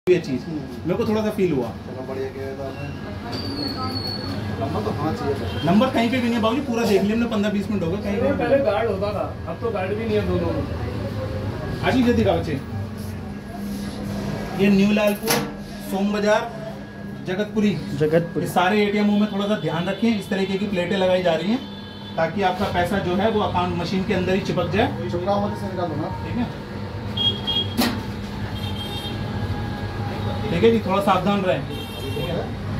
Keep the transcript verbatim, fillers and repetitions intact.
ये चीज मेरे को थोड़ा सा फील हुआ। चलो बढ़िया किया था आपने। नंबर तो होना चाहिए था। नंबर कहीं पे भी नहीं है बाबूजी, पूरा देख लिया हमने, पंद्रह बीस मिनट हो गए। कहीं पे पहले गार्ड होता था, अब तो गार्ड भी नहीं है दोनों में। आशीष जल्दी का बच्चे, ये न्यू लालपुर, सोम बाजार, जगतपुरी जगतपुरी इस सारे एटीएमओ में थोड़ा सा ध्यान रखें। इस तरीके की प्लेटें लगाई जा रही हैं ताकि आपका पैसा जो है वो अकाउंट मशीन के अंदर ही चिपक जाए। चुंगा मत से निकाल दो ना। ठीक है ठीक है जी, थोड़ा सावधान रहें। ठीक है।